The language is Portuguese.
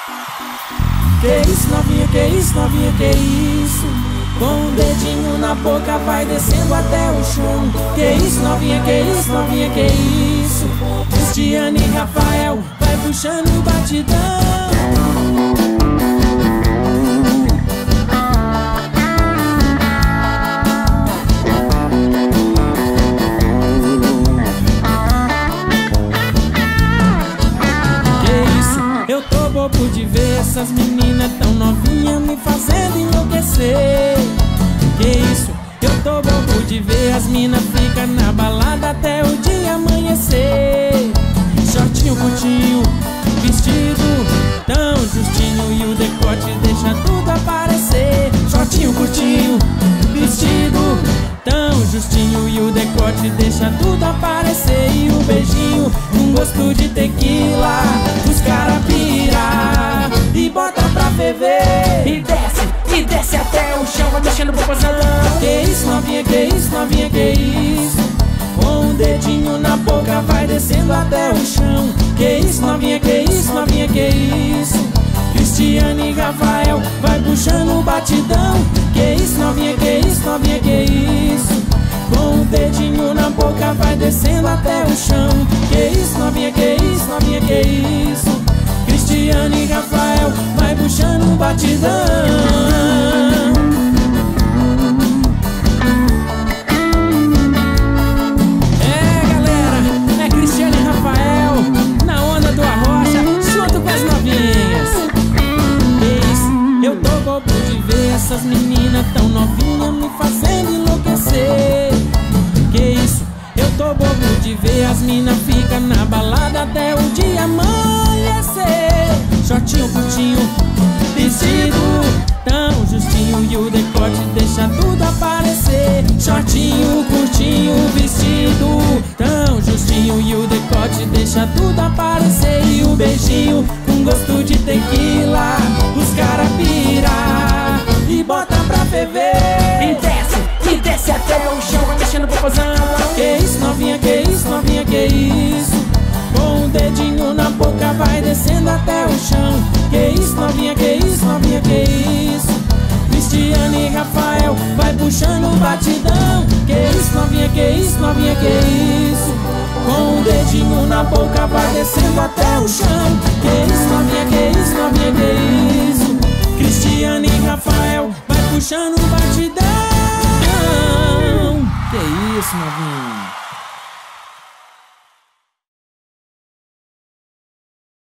Que isso, novinha, que isso, novinha, que isso? Com um dedinho na boca vai descendo até o chão. Que isso, novinha, que isso, novinha, que isso? Cristiane e Rafael vai puxando o batidão. Eu tô bobo de ver essas meninas tão novinhas me fazendo enlouquecer. Que isso? Eu tô bobo de ver as minas ficar na balada até o dia amanhecer. Shortinho curtinho, vestido tão justinho e o decote deixa tudo aparecer. Shortinho curtinho, vestido tão justinho e o decote deixa tudo aparecer. E o beijinho com gosto de tequila, os cara pira e bota pra ferver. E desce até o chão, vai mexendo o popozão. Que isso, novinha, que isso, novinha, que isso? Com um dedinho na boca vai descendo até o chão. Que isso, novinha, que isso, novinha, que isso? Cristiane e Rafael vai puxando o batidão. Que isso, novinha, que isso, novinha, que isso? Com o dedinho na boca vai descendo até o chão. Que isso, novinha, que isso, novinha, que isso? Cristiane e Rafael vai puxando o batidão. É, galera, é Cristiane e Rafael na onda do Arrocha, junto com as novinhas. Que isso, eu tô bobo de ver essas meninas tão novinhas me fazendo enlouquecer. Que isso, eu tô bobo de ver as minas ficar na balada até o dia amanhecer. Shortinho curtinho, vestido tão justinho e o decote deixa tudo aparecer. Shortinho curtinho, vestido tão justinho e o decote deixa tudo aparecer. E o beijinho com gosto de tequila, os cara pira e bota pra ferver. E desce até o chão, vai mexendo o popozão. Que isso, novinha, que isso, novinha, que isso? Com um dedinho na boca vai descendo até o chão. Que isso, novinha, que isso, novinha, que isso? Cristiane e Rafael vai puxando o batidão. Que isso, novinha, que isso, novinha, que isso? Com um dedinho na boca vai descendo até o chão. Que isso, novinha, que isso, novinha, que isso? Cristiane e Rafael vai puxando o batidão. Que isso, novinha?